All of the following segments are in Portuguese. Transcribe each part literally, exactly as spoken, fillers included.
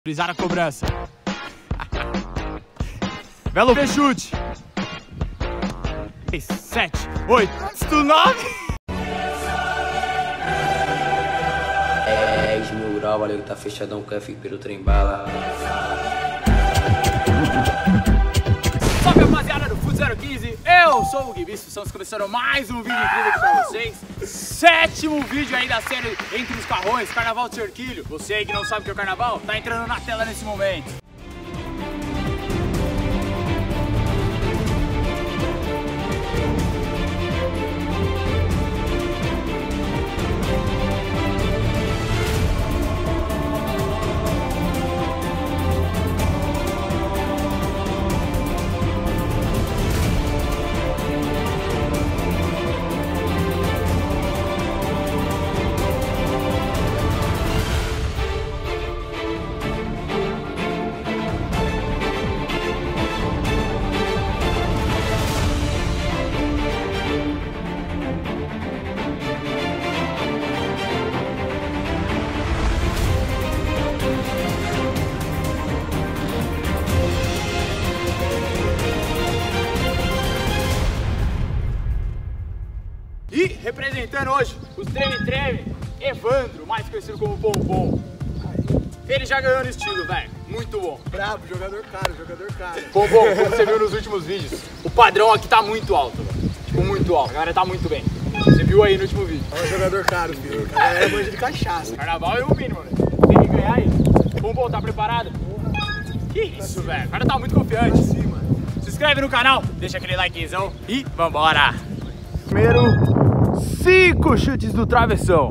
Autorizar a cobrança. Belo chute. seis, sete, oito, nove. É, mil grau, valeu que tá fechadão, quer ficar pelo trem bala. Salve rapaziada do Foot zero quinze, eu sou o Gui. Estamos começando mais um vídeo incrível aqui pra vocês. Sétimo vídeo aí da série Entre os Carrões, Carnaval de Cerquilho. Você aí que não sabe o que é o carnaval, tá entrando na tela nesse momento. E representando hoje os Treme Treme, Evandro, mais conhecido como Pompom. Ele já ganhou no estilo, velho. Muito bom. Bravo, jogador caro, jogador caro. Pompom, como você viu nos últimos vídeos, o padrão aqui tá muito alto, velho. Tipo, muito alto. A galera tá muito bem. Você viu aí no último vídeo. É um jogador caro, filho. A galera é manja de cachaça. Carnaval é o mínimo, velho. Tem que ganhar aí. Pompom, tá preparado? Que isso, velho. O cara tá muito confiante. Sim, mano. Se inscreve no canal, deixa aquele likezão e vambora. Primeiro, cinco chutes do travessão.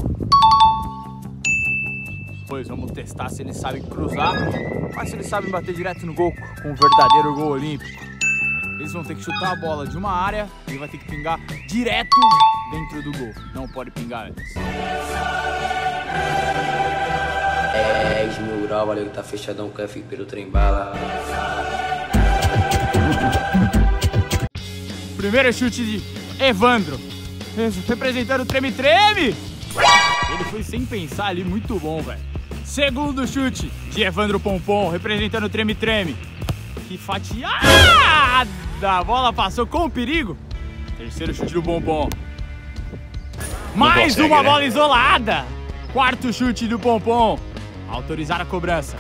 Depois vamos testar se eles sabem cruzar, mas se eles sabem bater direto no gol com um verdadeiro gol olímpico. Eles vão ter que chutar a bola de uma área e vai ter que pingar direto dentro do gol. Não pode pingar antes. É, mil grau, valeu que tá fechadão, quer ficar pelo trem bala. Primeiro chute de Evandro, representando o Treme Treme. Ele foi sem pensar ali, muito bom, velho. Segundo chute de Evandro Pompom, representando o Treme Treme. Que fatiada! A bola passou com perigo. Terceiro chute do Pompom. Mais consegue, uma né? bola isolada. Quarto chute do Pompom. Autorizar a cobrança.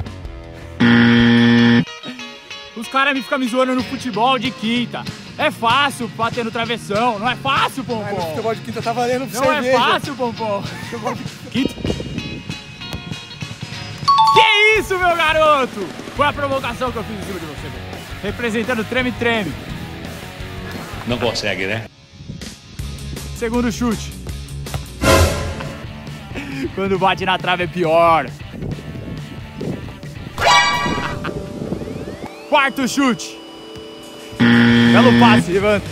Os caras me ficam me zoando no futebol de quinta. É fácil bater no travessão, não é fácil, Pompom. Mas no futebol de quinta tá valendo pra Não cerveja. é fácil, Pompom. Quinto. Que isso, meu garoto? Foi a provocação que eu fiz em cima de você, velho. Representando o Treme Treme. Não consegue, né? Segundo chute. Quando bate na trave é pior. Quarto chute. Belo passe, levanta.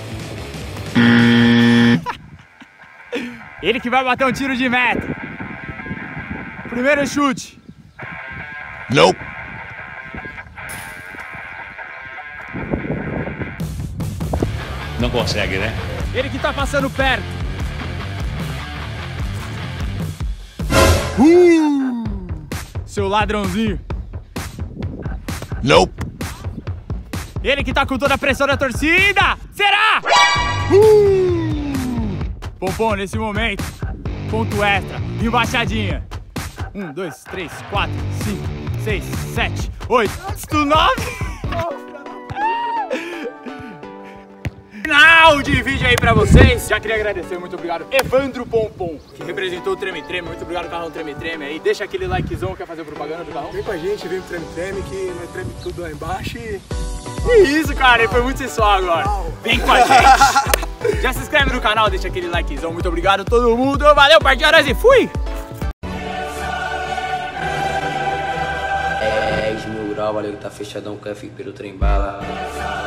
Ele que vai bater um tiro de meta. Primeiro chute. Não. Não consegue, né? Ele que tá passando perto. Uh! Seu ladrãozinho. Não. Ele que tá com toda a pressão da torcida. Será? Uh! Pompom, nesse momento, ponto extra, embaixadinha. Um, dois, três, quatro, cinco, seis, sete, oito, nove. Final de vídeo aí pra vocês. Já queria agradecer, muito obrigado, Evandro Pompom, que representou o Treme Treme. Muito obrigado, Carrão Treme Treme aí. Deixa aquele likezão, quer fazer propaganda do Carrão? Vem com a gente, vem pro Treme Treme, que nós treme tudo lá embaixo e... Que isso, cara, ele foi muito sensual agora. Vem com a gente. Já se inscreve no canal, deixa aquele likezão. Muito obrigado a todo mundo. Valeu, partiu, nós e fui! É, mil grau, valeu que tá fechadão, quer ficar pelo trem bala.